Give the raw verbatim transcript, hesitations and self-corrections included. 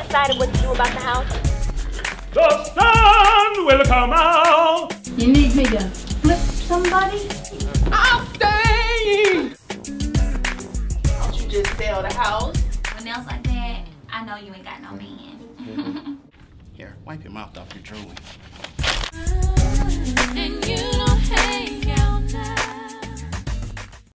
decided what to do about the house? The sun will come out. You need me to flip somebody? I'm staying. Don't you just sell the house? When else like that, I know you ain't got no man. Here, wipe your mouth off your drooling. And you